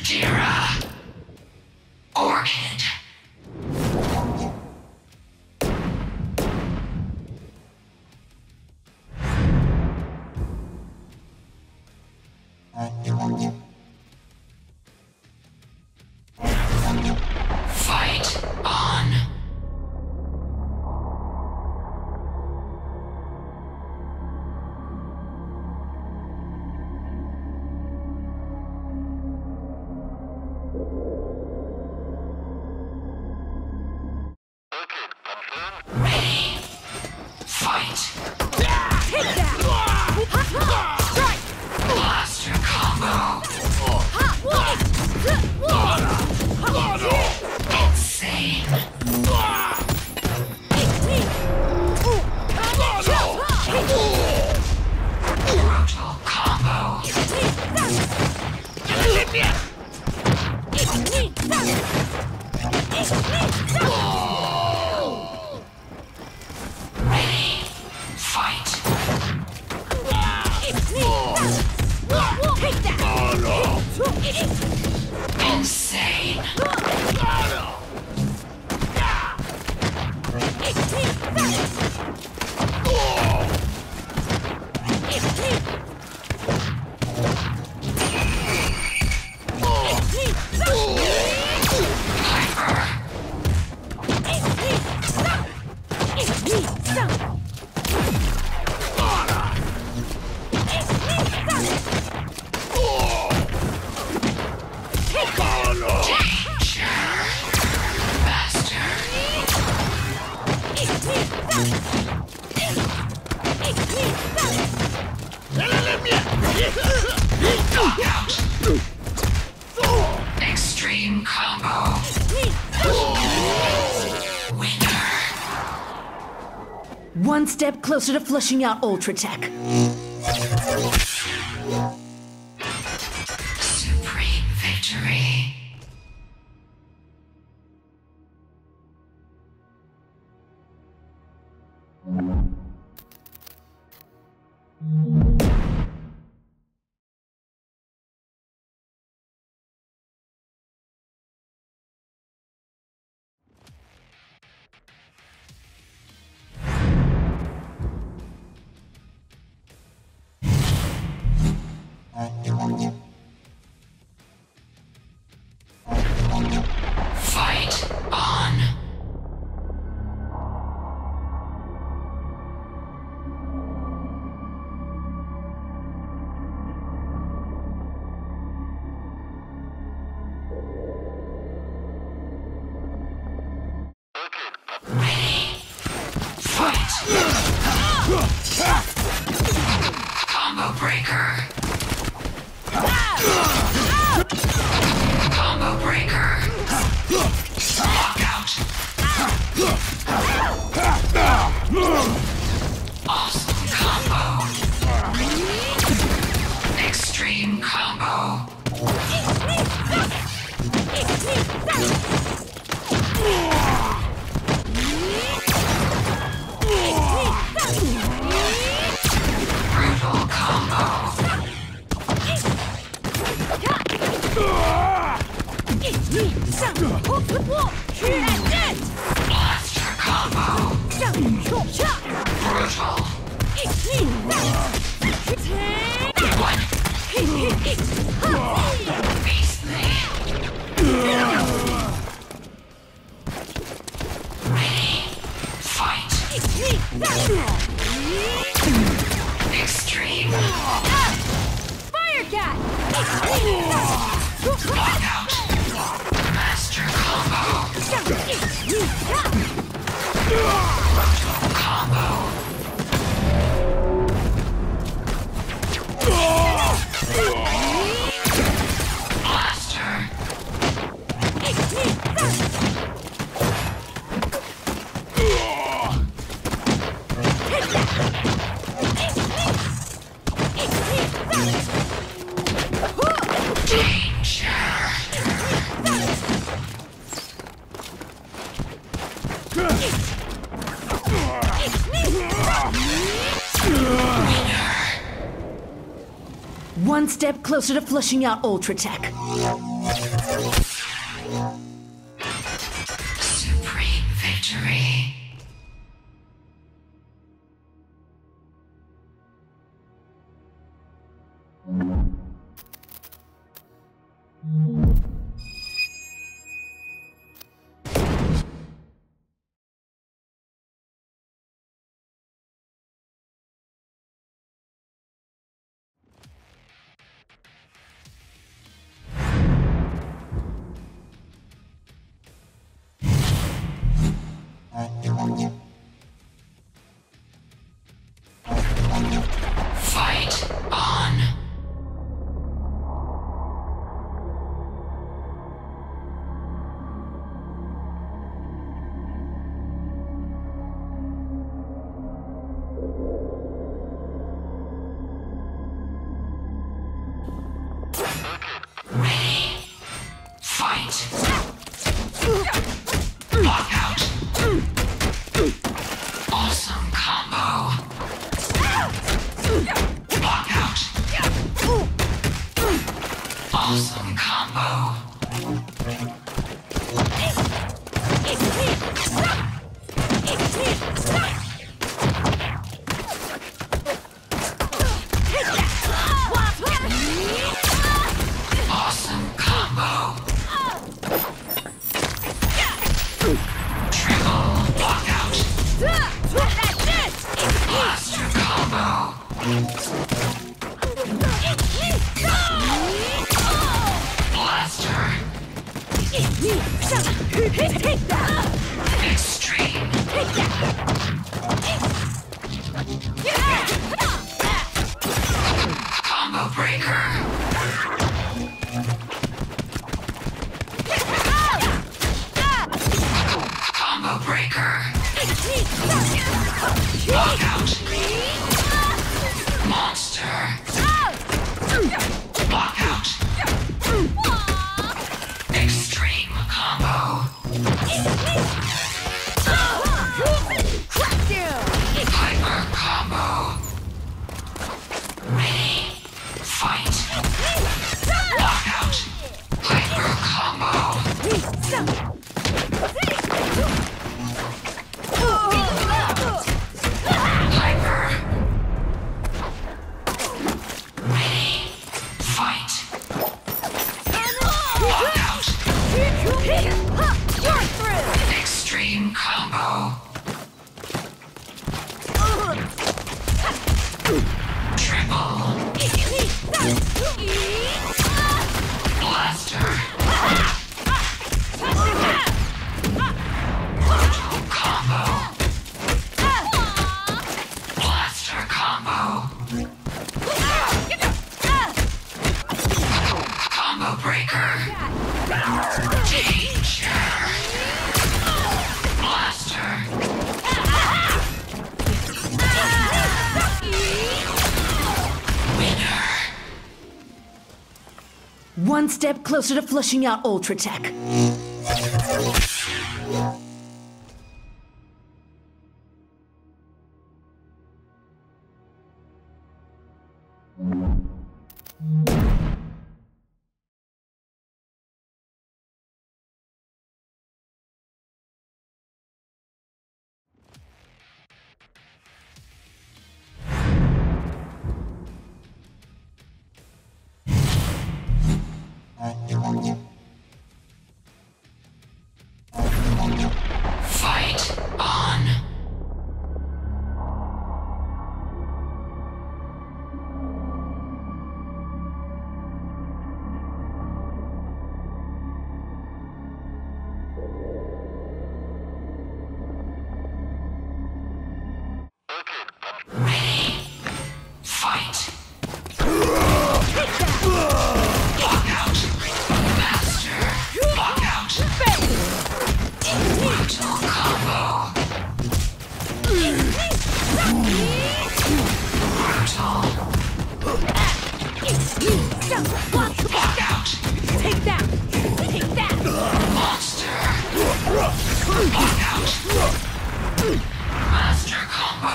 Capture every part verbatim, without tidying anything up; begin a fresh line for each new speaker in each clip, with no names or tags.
Dira. Orchid. Fight on. Ready. Fight.
Take that! Strike!
Blaster combo. Insane. Brutal combo. Ready. Fight.
Take that!
Insane. Knockout. Extreme combo. Winner.
One step closer to flushing out Ultra Tech.
Supreme victory. Fight on. Ready. Fight. Combo breaker. Combo breaker. Knockout. Awesome combo. Extreme combo. Brutal combo. Blaster combo. Brutal. One. Beastly. Ready. Fight. Extreme.
Fire Cat!
Knockout. Master combo. Brutal combo. Blaster.
One step closer to flushing out Ultra Tech.
Supreme victory. Fight on. Ready. Fight. Block out. Awesome combo. Block out. Awesome combo. Awesome combo. Triple block out. Blaster combo. Blaster. Extreme. Combo breaker. Combo breaker. Block out. Monster. Block out. Extreme combo. Hyper combo. Ready. Fight. Block out. Hyper combo. Hyper. Ready. Fight. Block out.
You're through!
Extreme combo. Triple. Blaster. Brutal combo. Blaster combo. Combo breaker. Danger. Blaster. Winner.
One step closer to flushing out Ultra Tech.
Fight on. Ready. Fight. Block out. Master. Block out. Brutal combo. Brutal. Block out.
Take that! Take that!
Monster. Block out. Master combo.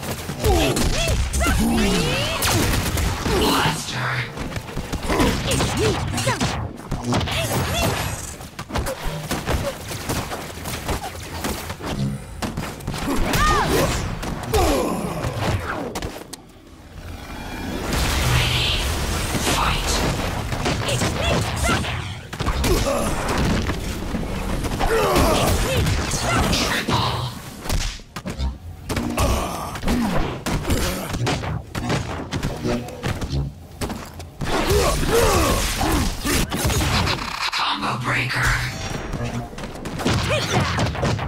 Blaster. Combo breaker.
Take that!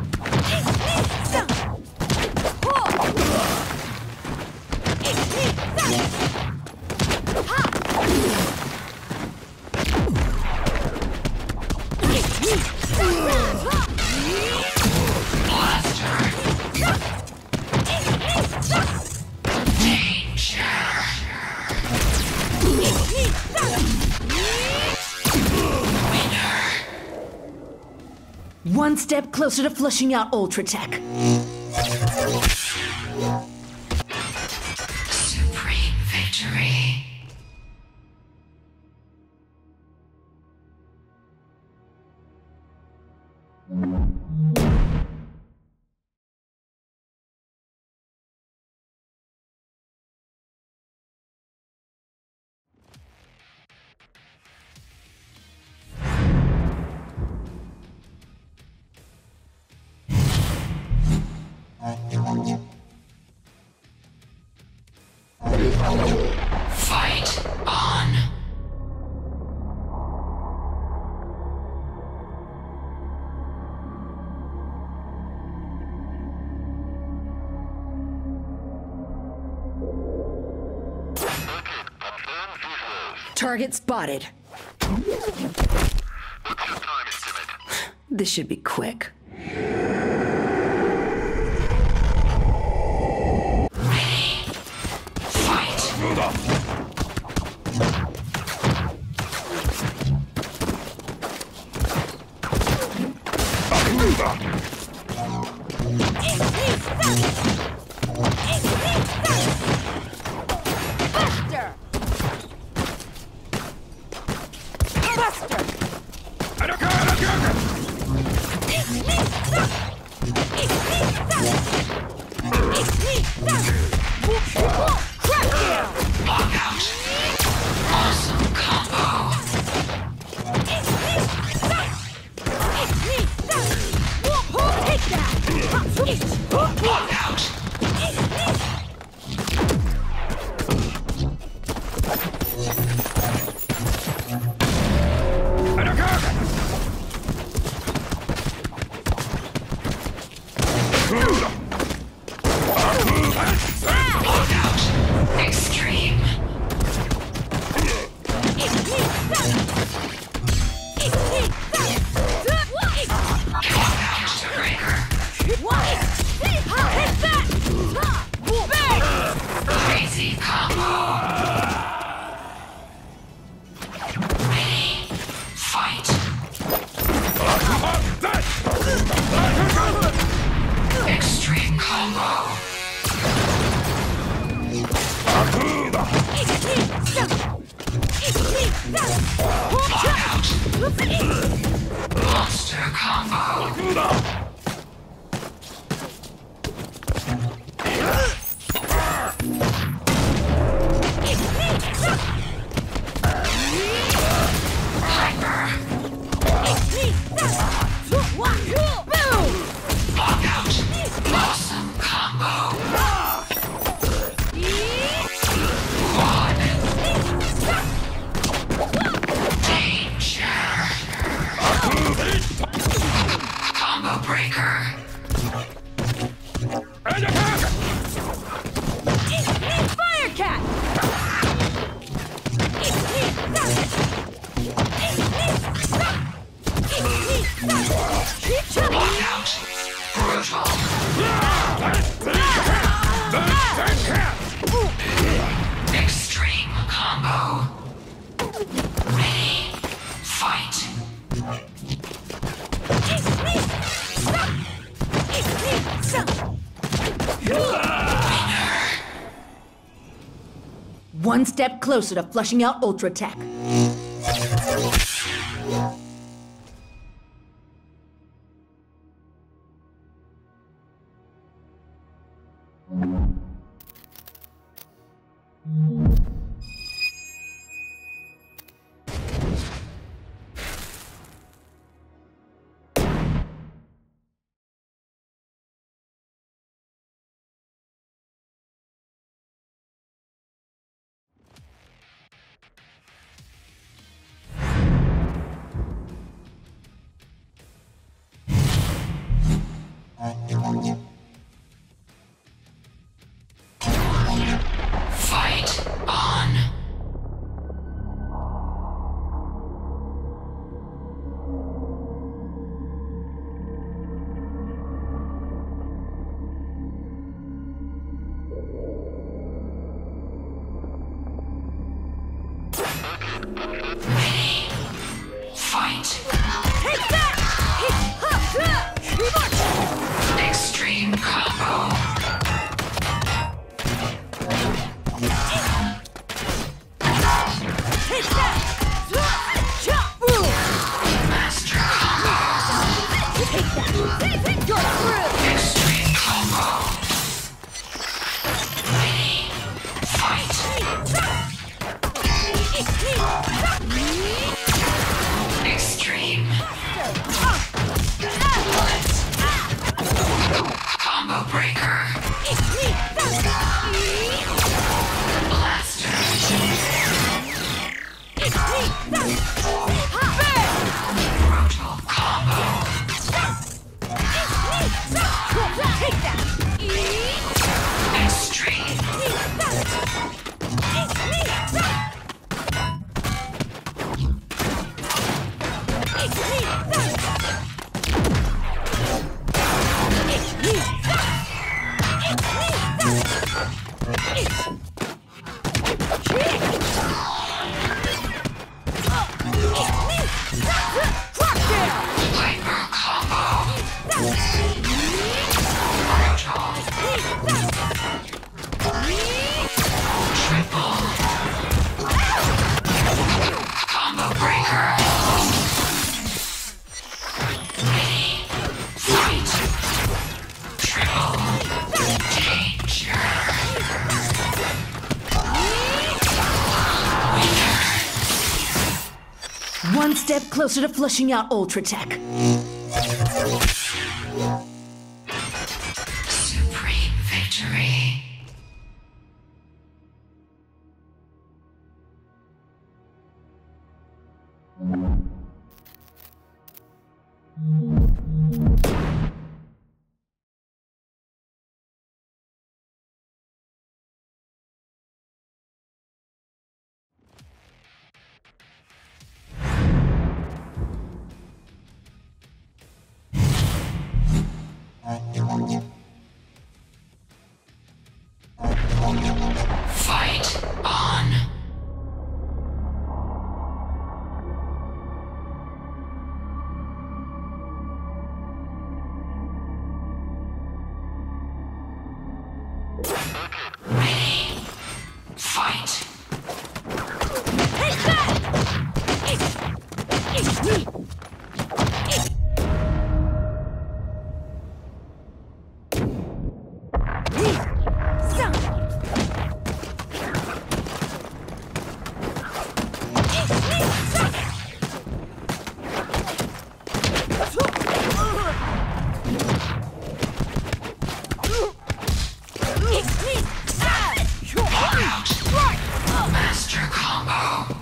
One step closer to flushing out Ultratech.
Supreme victory. Fight on.
Target spotted. This should be quick. Monster combo. Extreme combo. Ready, fight. One step closer to flushing out Ultratech.
Fight on. Ready. Fight.
Take that!
Extreme combo.
Take that! Chop!
Master combo.
Take that! You're through!
Extreme combo. Ready. Fight. Extreme. Combo breaker. Blaster. Brutal combo.
Take that!
Extreme. Hyper combo. Brutal. Triple. Combo breaker. Ready. Fight. Triple. Danger.
One step closer to flushing out Ultra Tech.
Supreme victory. Fight on. Ready. Fight.
Take that! It's me!
Master combo.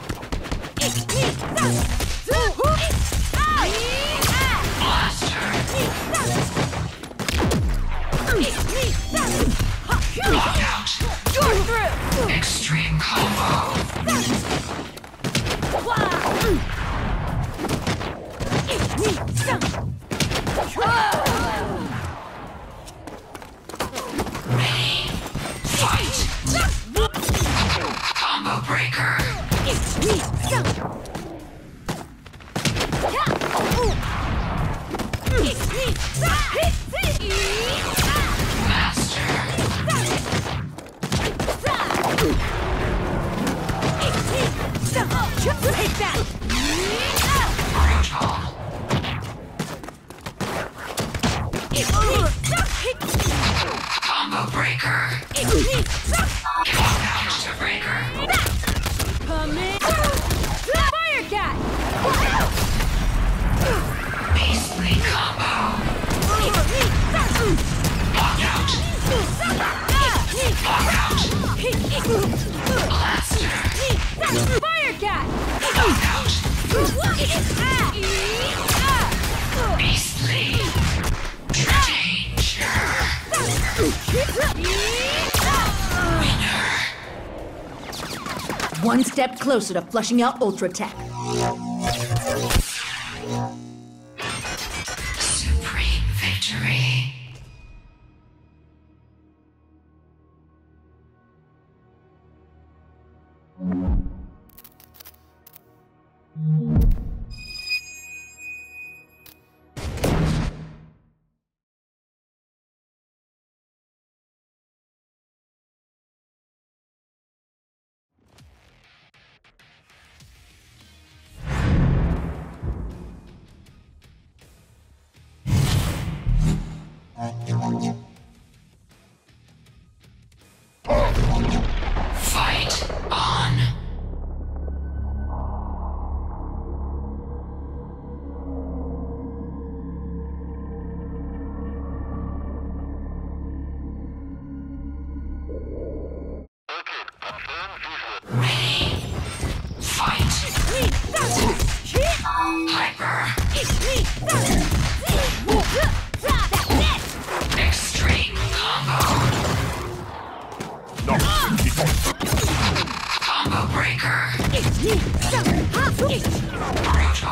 Blaster. Knockout.
You're through!
Extreme combo. Ready. Fight. Combo breaker. Master. Monster Breaker.
Come in. Fire cat.
Beastly combo. Walk out. Walk out. Blaster.
Fire cat.
Walk out. Beastly. Danger. Winner.
One step closer to flushing out Ultra Tech.
Supreme victory. Fight on. Ready. Fight. Hyper. Extreme combo. Combo breaker. Brutal.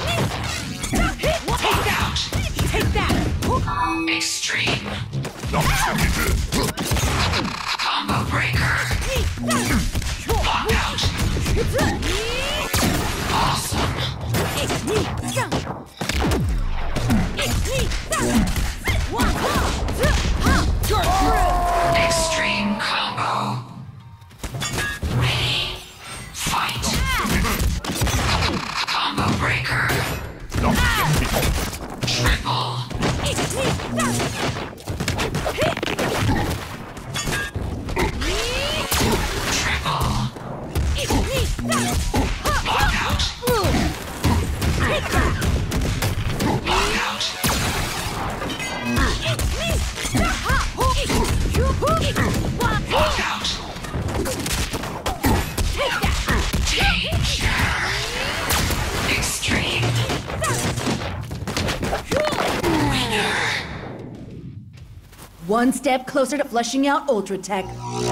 Walk out.
Take that!
Extreme. Combo breaker. Walk out. Awesome. Extreme combo. Ready. Fight. Combo breaker. Triple. Triple. Walk out. Walk out. Walk out. Danger. Extreme. Winner.
One step closer to flushing out Ultra Tech.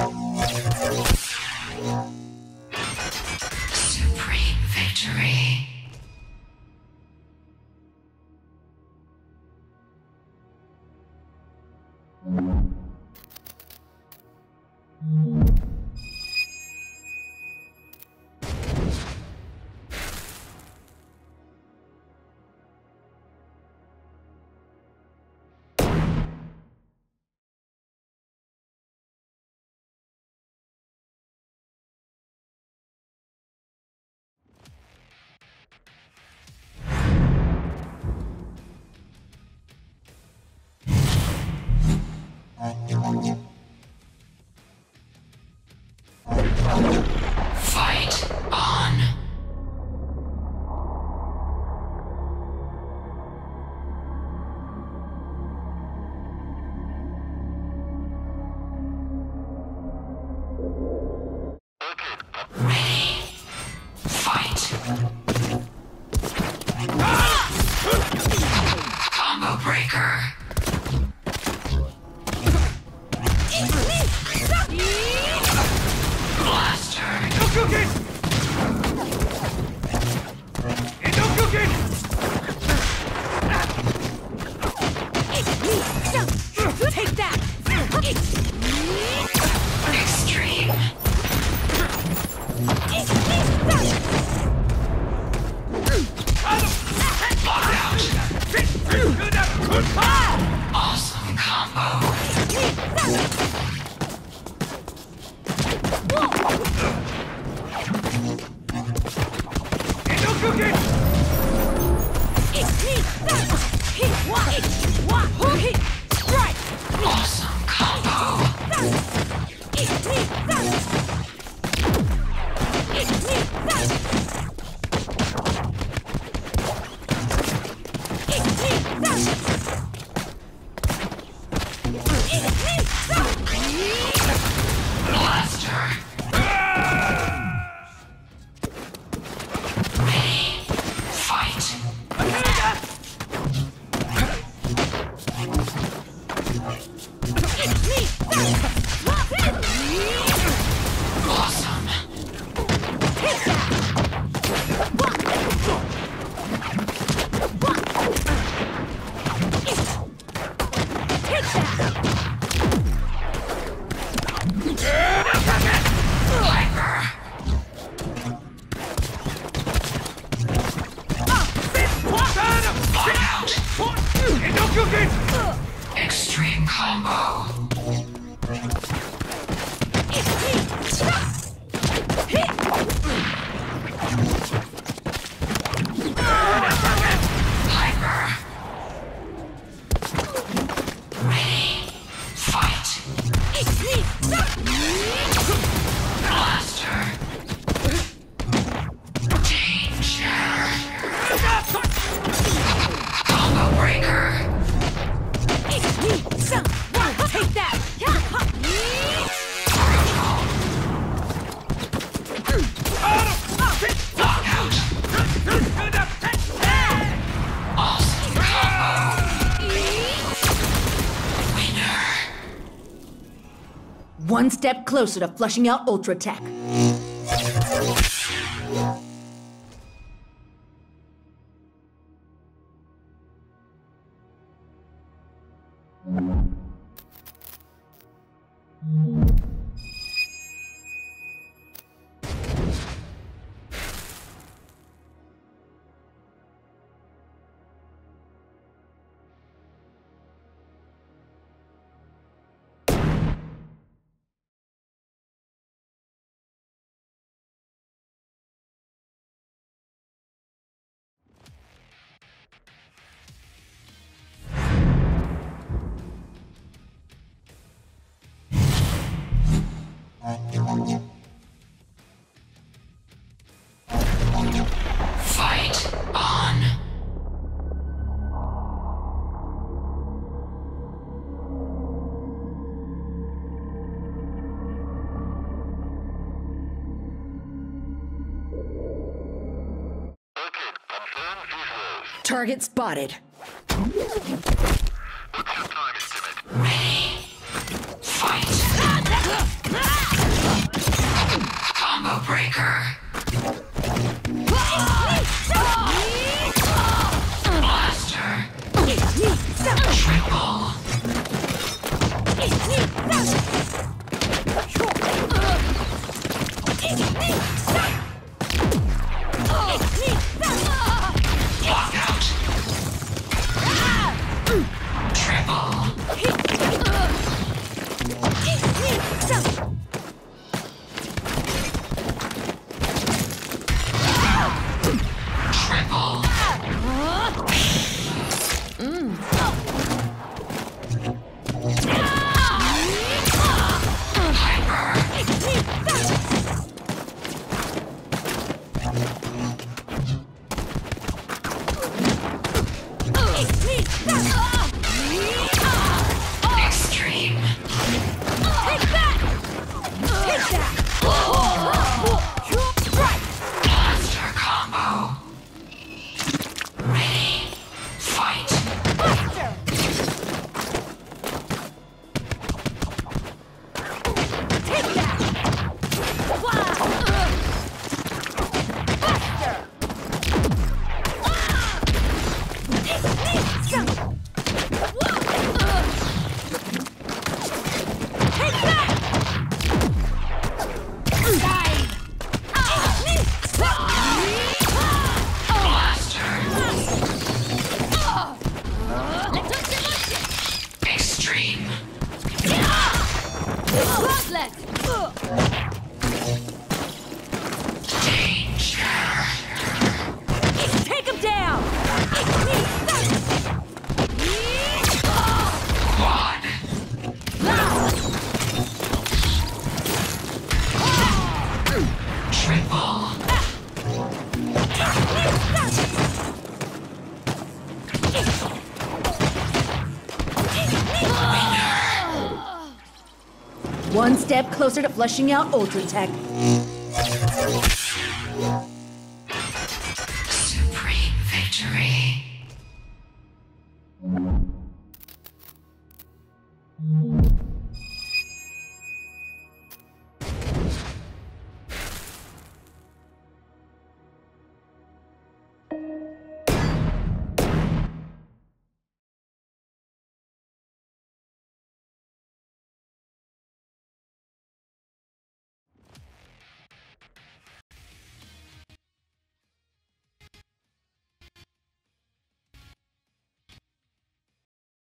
Supreme victory. Fight on. Ready. Fight. Combo breaker. Blaster.
Take that!
Extreme. Walk out. Awesome combo. Awesome combo.
One step closer to flushing out Ultra Tech.
Fight on.
Target spotted.
Ready. Fight. Combo breaker. Blaster. Triple. Lockout. Triple. Triple. Extreme. Blaster combo. Ready. Fight. Extreme. Danger.
Take him down!
Quad. Triple.
One step closer to flushing out Ultra Tech.
Supreme victory.